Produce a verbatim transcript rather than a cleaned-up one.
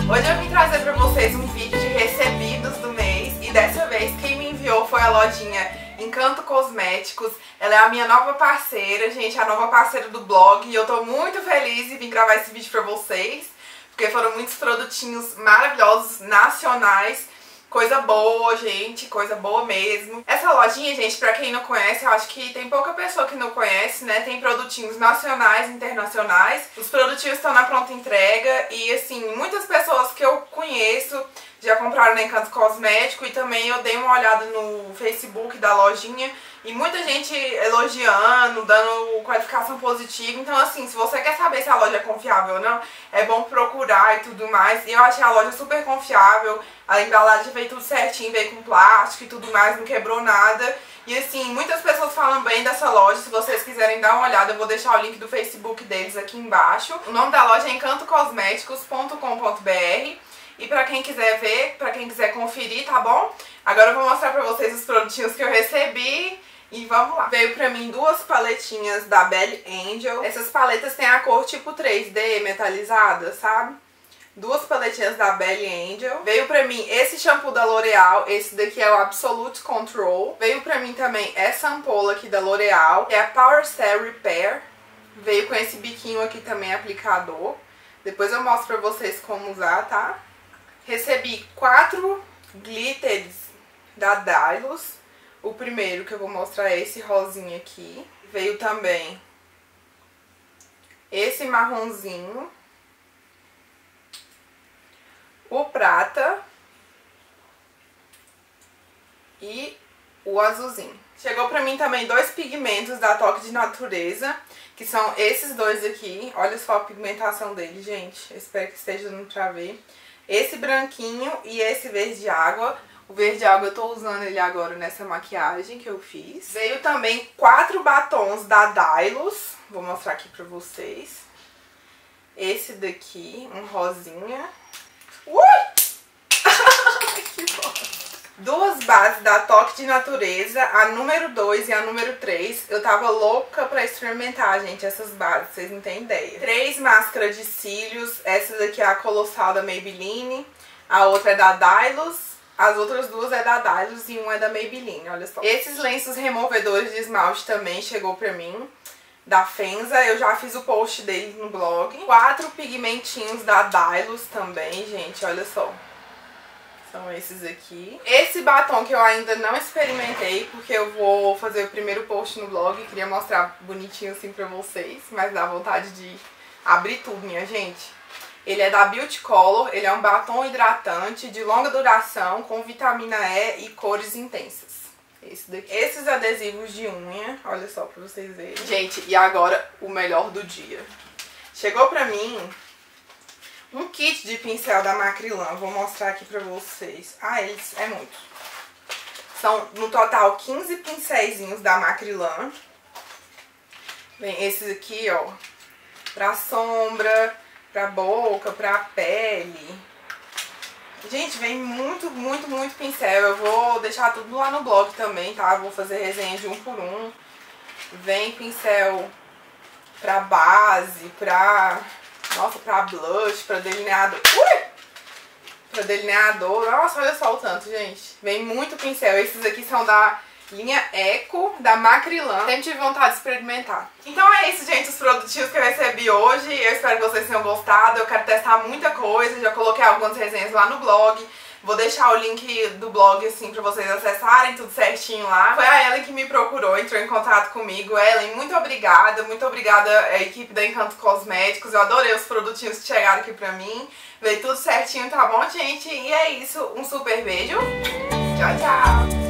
Hoje eu vim trazer pra vocês um vídeo de recebidos do mês e dessa vez quem me enviou foi a lojinha Encanto Cosméticos. Ela é a minha nova parceira, gente, a nova parceira do blog, e eu tô muito feliz em vir gravar esse vídeo pra vocês, porque foram muitos produtinhos maravilhosos, nacionais. Coisa boa, gente, coisa boa mesmo. Essa lojinha, gente, pra quem não conhece, eu acho que tem pouca pessoa que não conhece, né? Tem produtinhos nacionais e internacionais. Os produtinhos estão na pronta entrega e, assim, muitas pessoas que eu conheço já compraram na Encanto Cosmético, e também eu dei uma olhada no Facebook da lojinha e muita gente elogiando, dando qualificação positiva. Então, assim, se você quer saber se a loja é confiável ou não, é bom procurar e tudo mais. E eu achei a loja super confiável, a embalagem veio tudo certinho, veio com plástico e tudo mais, não quebrou nada. E assim, muitas pessoas falam bem dessa loja. Se vocês quiserem dar uma olhada, eu vou deixar o link do Facebook deles aqui embaixo. O nome da loja é encanto cosméticos ponto com ponto br. E pra quem quiser ver, pra quem quiser conferir, tá bom? Agora eu vou mostrar pra vocês os produtinhos que eu recebi. E vamos lá. Veio pra mim duas paletinhas da Belly Angel. Essas paletas têm a cor tipo três D metalizada, sabe? Duas paletinhas da Belly Angel. Veio pra mim esse shampoo da L'Oreal. Esse daqui é o Absolute Control. Veio pra mim também essa ampola aqui da L'Oreal, que é a Power Cell Repair. Veio com esse biquinho aqui também, aplicador. Depois eu mostro pra vocês como usar, tá? Recebi quatro glitters da Dylos. O primeiro que eu vou mostrar é esse rosinha aqui. Veio também esse marronzinho. O prata. E o azulzinho. Chegou pra mim também dois pigmentos da Toque de Natureza, que são esses dois aqui. Olha só a pigmentação dele, gente. Eu espero que esteja dando pra ver. Esse branquinho e esse verde água. O verde água eu tô usando ele agora nessa maquiagem que eu fiz. Veio também quatro batons da Dylos. Vou mostrar aqui pra vocês. Esse daqui, um rosinha. Ui! Que bom! Duas bases da Toque de Natureza, a número dois e a número três. Eu tava louca pra experimentar, gente, essas bases, vocês não têm ideia. Três máscaras de cílios. Essa daqui é a Colossal da Maybelline. A outra é da Dylos. As outras duas é da Dylos e uma é da Maybelline, olha só. Esses lenços removedores de esmalte também chegou pra mim, da Fenza. Eu já fiz o post deles no blog. Quatro pigmentinhos da Dylos também, gente, olha só. São esses aqui. Esse batom que eu ainda não experimentei, porque eu vou fazer o primeiro post no blog. Queria mostrar bonitinho assim pra vocês, mas dá vontade de abrir tudo, minha gente. Ele é da Beauty Color, ele é um batom hidratante de longa duração, com vitamina E e cores intensas. Esse daqui. Esses adesivos de unha, olha só pra vocês verem. Gente, e agora o melhor do dia. Chegou pra mim um kit de pincel da Macrilan, vou mostrar aqui pra vocês. Ah, eles é muito. São no total quinze pincéisinhos da Macrilan. Vem esses aqui, ó, pra sombra, pra boca, pra pele. Gente, vem muito, muito, muito pincel. Eu vou deixar tudo lá no blog também, tá? Vou fazer resenha de um por um. Vem pincel pra base, pra... Nossa, pra blush, pra delineador. Ui! Pra delineador. Nossa, olha só o tanto, gente. Vem muito pincel. Esses aqui são da linha Eco, da Macrilan. Sempre tive vontade de experimentar. Então é isso, gente, os produtinhos que eu recebi hoje. Eu espero que vocês tenham gostado. Eu quero testar muita coisa. Já coloquei algumas resenhas lá no blog. Vou deixar o link do blog, assim, pra vocês acessarem tudo certinho lá. Foi a Ellen que me procurou, entrou em contato comigo. Ellen, muito obrigada. Muito obrigada à equipe da Encanto Cosméticos. Eu adorei os produtinhos que chegaram aqui pra mim. Veio tudo certinho, tá bom, gente? E é isso. Um super beijo. Tchau, tchau.